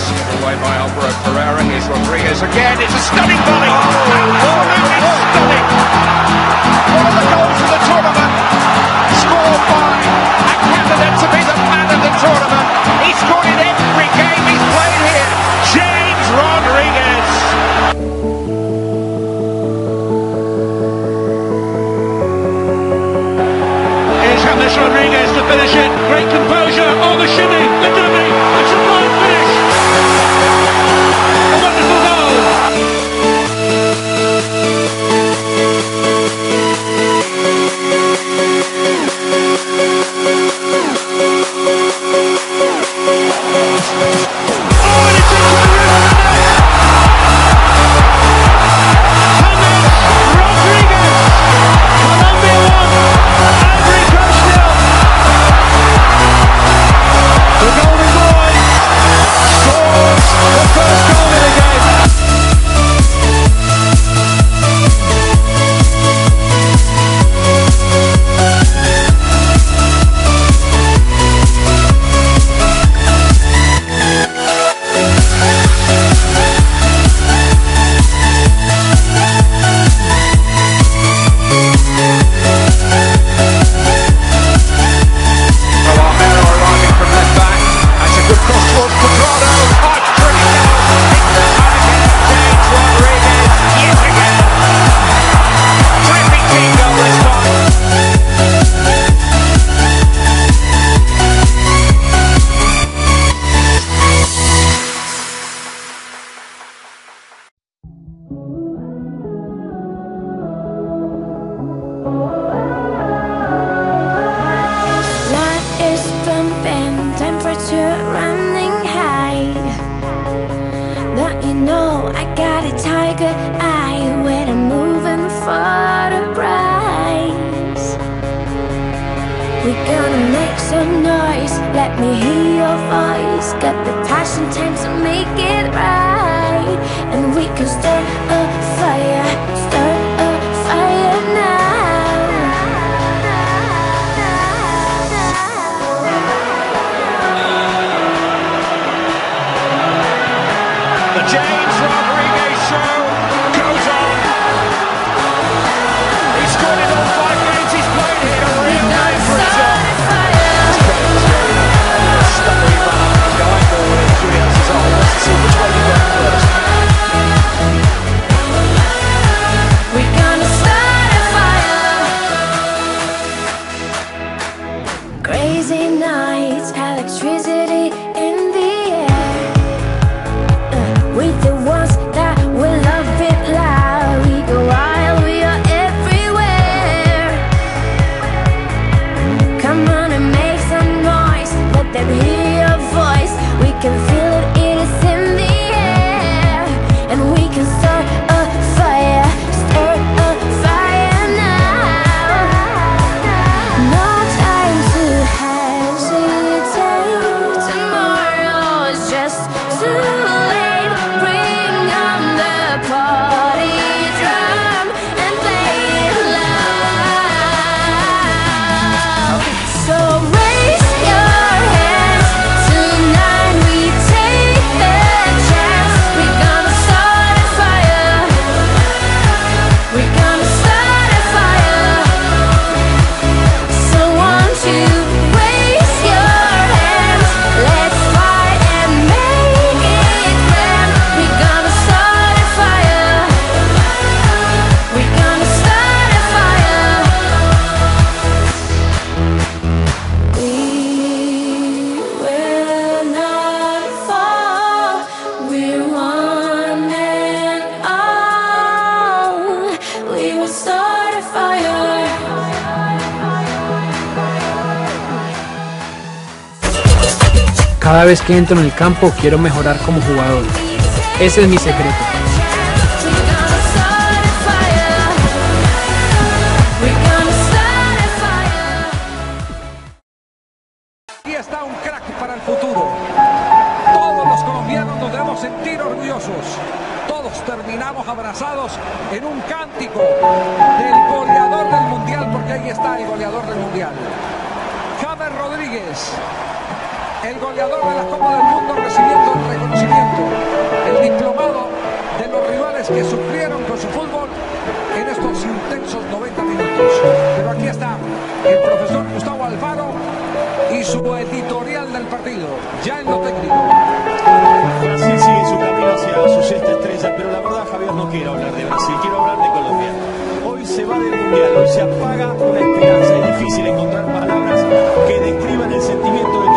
Given away by Alvaro Pereira. Here's Rodriguez again. It's a stunning volley. Absolutely stunning. One of the goals of the tournament. Scored by a candidate to be the man of the tournament. He scored in every game he's played here. James Rodriguez. Here's James Rodriguez to finish it. Great composure. Oh, the shimmy, the dummy. It's a fine finish. A wonderful goal. Let me hear your voice. Got the passion, time to make it right. And we can start a fire, start a fire now. The James Rodriguez show goes on. He's scored in all 5 games he's played here. A real name for himself. Crazy nights, electricity in the air. With the ones that we love it loud. We go wild, we are everywhere. Come on and make some noise. Let them hear your voice. We can feel it, it is in the air. And we can start a fire, start a fire now. No time to hesitate. Tomorrow is just too late. Bring on the party drum and play it loud. So raise your hands. Tonight we take the chance. We're gonna start a fire. We're gonna start a fire. So won't you raise your hands? Let's fight and make it grand. We're gonna start a fire. We're gonna start a fire. We will not fall. We're one and all. We will start a fire. Cada vez que entro en el campo quiero mejorar como jugador. Ese es mi secreto. Aquí está un crack para el futuro. Todos los colombianos nos debemos sentir orgullosos. Todos terminamos abrazados en un cántico del goleador del mundial, porque ahí está el goleador del mundial. James Rodríguez, el goleador de la Copa del Mundo, recibiendo el reconocimiento. Gustavo Alfaro y su editorial del partido, ya en lo técnico. Brasil sigue su camino hacia su sexta estrella, pero la verdad, Javier, no quiero hablar de Brasil, quiero hablar de Colombia. Hoy se va del Mundial, hoy se apaga una esperanza, es difícil encontrar palabras que describan el sentimiento de